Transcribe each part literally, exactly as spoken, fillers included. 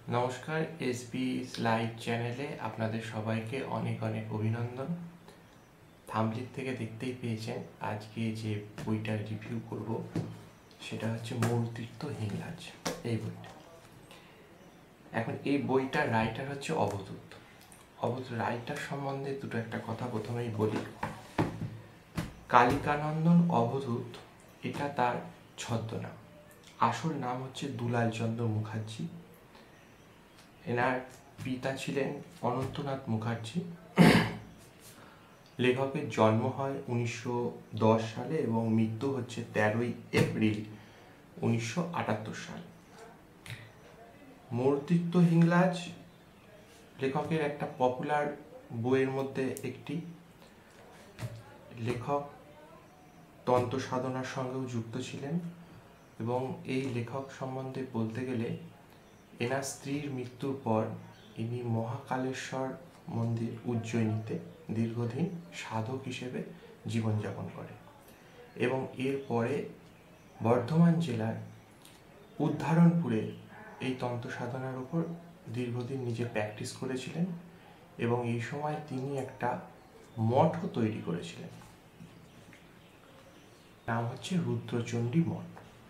নমস্কার, SB live চ্যানেলে আপনাদের সবাইকে অনেক অনেক অভিনন্দন। থাম্বনেল থেকে দেখতেই পেয়েছেন আজকে যে বইটা রিভিউ করব সেটা হচ্ছে মরুতীর্থ হিংলাজ, এই বইটা। এখন এই বইটার রাইটার হচ্ছে অবধূত। অবধূত রাইটার সম্বন্ধে দুটো একটা কথা প্রথমেই বলি। কালিকানন্দন অবধূত, এটা তার ছদ্মনাম। আসল নাম হচ্ছে দুলাল চন্দ্র মুখার্জি। এনার পিতা ছিলেন অনন্তনাথ মুখার্জি। লেখকের জন্ম হয় উনিশশো দশ সালে এবং মৃত্যু হচ্ছে তেরোই এপ্রিল উনিশশো আটাত্তর সাল। মরুতীর্থ হিংলাজ লেখকের একটা পপুলার বইয়ের মধ্যে একটি। লেখক তন্ত্র সাধনার সঙ্গেও যুক্ত ছিলেন এবং এই লেখক সম্বন্ধে বলতে গেলে এনার স্ত্রীর মৃত্যুর পর ইনি মহাকালেশ্বর মন্দির উজ্জয়িনীতে দীর্ঘদিন সাধক হিসেবে জীবনযাপন করে এবং এরপরে বর্ধমান জেলার উদ্ধারণপুরে এই তন্ত্র সাধনার উপর দীর্ঘদিন নিজে প্র্যাকটিস করেছিলেন এবং এই সময় তিনি একটা মঠও তৈরি করেছিলেন, নাম হচ্ছে রুদ্রচণ্ডী মঠ।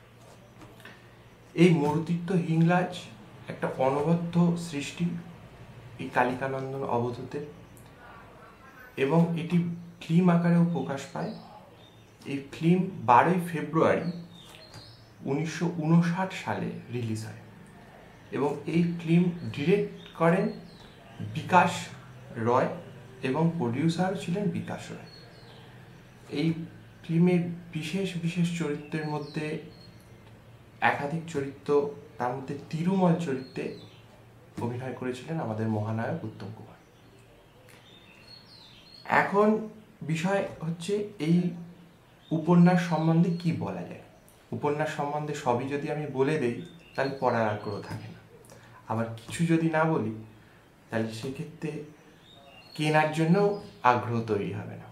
এই মরুতীর্থ হিংলাজ একটা অনবদ্য সৃষ্টি এই কালিকানন্দন অবধূতের, এবং এটি ফিল্ম আকারেও প্রকাশ পায়। এই ফিল্ম বারোই ফেব্রুয়ারি উনিশশো উনষাট সালে রিলিজ হয় এবং এই ফিল্ম ডিরেক্ট করেন বিকাশ রয় এবং প্রডিউসার ছিলেন বিকাশ রয়। এই ফিল্মের বিশেষ বিশেষ চরিত্রের মধ্যে একাধিক চরিত্র, তার মধ্যে তিরুমল চরিত্রে অভিনয় করেছিলেন আমাদের মহানায়ক উত্তম কুমার। এখন বিষয় হচ্ছে এই উপন্যাস সম্বন্ধে কি বলা যায়। উপন্যাস সম্বন্ধে সবই যদি আমি বলে দেই তাহলে পড়ার আগ্রহ থাকে না, আবার কিছু যদি না বলি তাহলে সেক্ষেত্রে কেনার জন্যও আগ্রহ তৈরি হবে না।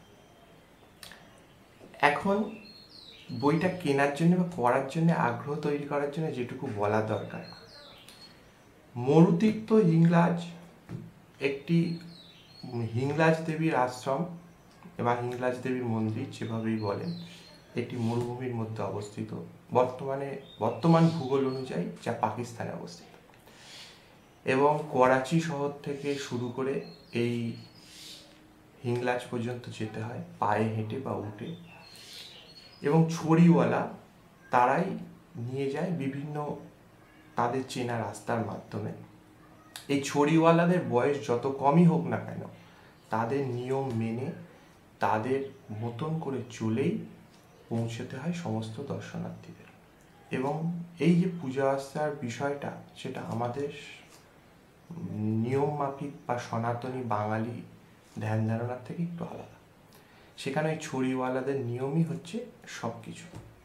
এখন বইটা কেনার জন্য বা পড়ার জন্য আগ্রহ তৈরি করার জন্য যেটুকু বলা দরকার, মরুতীর্থ হিংলাজ একটি হিংলাজ দেবীর আশ্রম এবং হিংলাজ দেবীর মন্দির যেভাবেই বলেন, একটি মরুভূমির মধ্যে অবস্থিত, বর্তমানে বর্তমান ভূগোল অনুযায়ী যা পাকিস্তানে অবস্থিত। এবং করাচি শহর থেকে শুরু করে এই হিংলাজ পর্যন্ত যেতে হয় পায়ে হেঁটে বা উঠে, এবং ছড়িওয়ালা তারাই নিয়ে যায় বিভিন্ন তাদের চেনা রাস্তার মাধ্যমে। এই ছড়িওয়ালাদের বয়স যত কমই হোক না কেন, তাদের নিয়ম মেনে তাদের মতন করে চলেই পৌঁছতে হয় সমস্ত দর্শনার্থীদের। এবং এই যে পূজা আর্চার বিষয়টা, সেটা আমাদের নিয়ম মাফিক বা সনাতনী বাঙালি ধ্যান ধারণার থেকে একটু আলাদা। সেখানে ওই ছড়িওয়ালাদের নিয়মই হচ্ছে সব কিছু।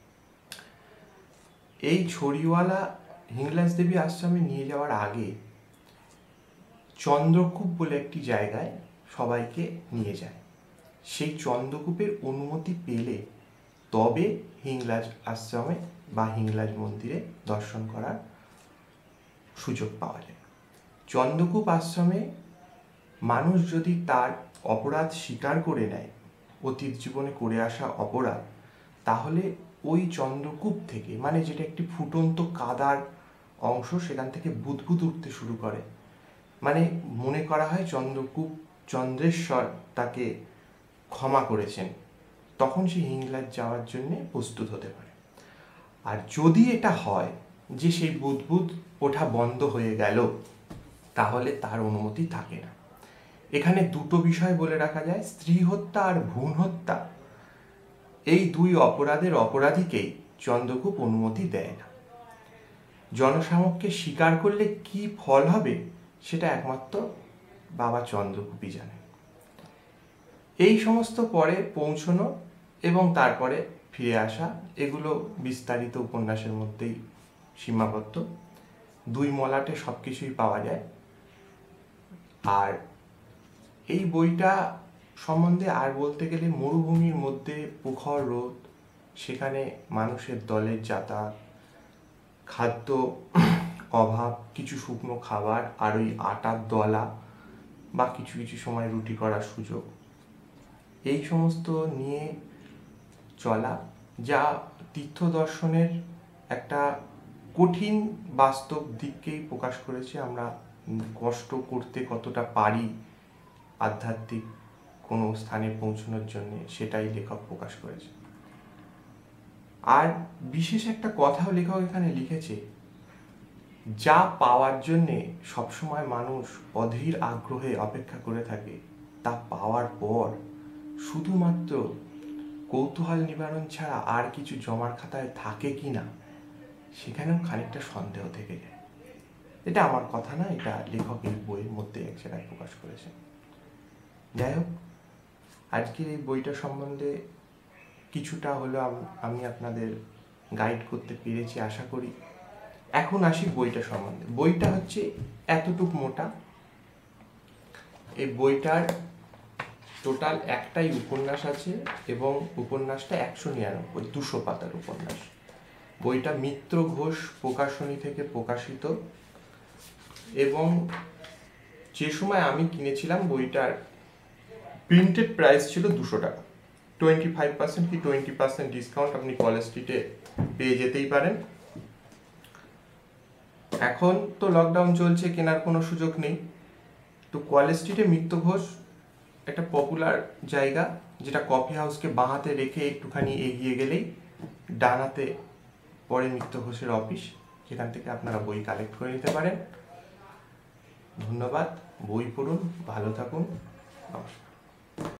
এই ছড়িওয়ালা হিংলাজ দেবী আশ্রমে নিয়ে যাওয়ার আগে চন্দ্রকূপ বলে একটি জায়গায় সবাইকে নিয়ে যায়। সেই চন্দ্রকূপের অনুমতি পেলে তবে হিংলাজ আশ্রমে বা হিংলাজ মন্দিরে দর্শন করার সুযোগ পাওয়া যায়। চন্দ্রকূপ আশ্রমে মানুষ যদি তার অপরাধ স্বীকার করে নেয়, অতীত জীবনে করে আসা অপরাধ, তাহলে ওই চন্দ্রকূপ থেকে, মানে যেটা একটি ফুটন্ত কাদার অংশ, সেখান থেকে বুদবুদ উঠতে শুরু করে, মানে মনে করা হয় চন্দ্রকূপ চন্দ্রেশ্বর তাকে ক্ষমা করেছেন, তখন সে হিংলাজ যাওয়ার জন্যে প্রস্তুত হতে পারে। আর যদি এটা হয় যে সেই বুদবুদ ওঠা বন্ধ হয়ে গেল, তাহলে তার অনুমতি থাকে না। এখানে দুটো বিষয় বলে রাখা যায়, স্ত্রী হত্যা আর ভ্রূণ হত্যা, এই দুই অপরাধের অপরাধীকেই চন্দ্রকূপ অনুমতি দেয় না। জনসামক্ষে স্বীকার করলে কি ফল হবে সেটা একমাত্র বাবা চন্দ্রকূপই জানে। এই সমস্ত পরে পৌঁছনো এবং তারপরে ফিরে আসা, এগুলো বিস্তারিত উপন্যাসের মধ্যেই সীমাবদ্ধ। দুই মলাটে সব কিছুই পাওয়া যায়। আর এই বইটা সম্বন্ধে আর বলতে গেলে, মরুভূমির মধ্যে প্রখর রোদ, সেখানে মানুষের দলের যাতায়াত, খাদ্য অভাব, কিছু শুকনো খাবার, আর ওই আটার দলা বা কিছু কিছু সময় রুটি করার সুযোগ, এই সমস্ত নিয়ে চলা, যা তীর্থ দর্শনের একটা কঠিন বাস্তব দিককেই প্রকাশ করেছে। আমরা কষ্ট করতে কতটা পারি আধ্যাত্মিক কোনো স্থানে পৌঁছানোর জন্যে, সেটাই লেখক প্রকাশ করেছে। আর বিশেষ একটা কথাও লেখক এখানে লিখেছে, যা পাওয়ার জন্যে সবসময় মানুষ অধীর আগ্রহে অপেক্ষা করে থাকে, তা পাওয়ার পর শুধুমাত্র কৌতূহল নিবারণ ছাড়া আর কিছু জমার খাতায় থাকে কি না, সেখানেও খানিকটা সন্দেহ থেকে যায়। এটা আমার কথা না, এটা লেখক এই বইয়ের মধ্যে এক জায়গায় প্রকাশ করেছেন। যাই হোক, আজকের এই বইটা সম্বন্ধে কিছুটা হলেও আমি আপনাদের গাইড করতে পেরেছি আশা করি। এখন আসি বইটা সম্বন্ধে। বইটা হচ্ছে এতটুক মোটা। এই বইটার টোটাল একটাই উপন্যাস আছে এবং উপন্যাসটা একশো নিরানব্বই দুশো পাতার উপন্যাস। বইটা মিত্র ঘোষ প্রকাশনী থেকে প্রকাশিত এবং যে সময় আমি কিনেছিলাম বইটার প্রিন্টেড প্রাইস ছিল দুশো টাকা। টোয়েন্টি ফাইভ পার্সেন্ট কি টোয়েন্টি পার্সেন্ট ডিসকাউন্ট আপনি কলেজ স্ট্রিটে পেয়ে যেতেই পারেন। এখন তো লকডাউন চলছে, কেনার কোনো সুযোগ নেই। তো কলেজ স্ট্রিটে মিত্র ঘোষ একটা পপুলার জায়গা, যেটা কফি হাউসকে বাঁ হাতে রেখে একটুখানি এগিয়ে গেলেই ডান হাতে পরে মিত্র ঘোষের অফিস, যেখান থেকে আপনারা বই কালেক্ট করে নিতে পারেন। ধন্যবাদ। বই পড়ুন, ভালো থাকুন, নমস্কার।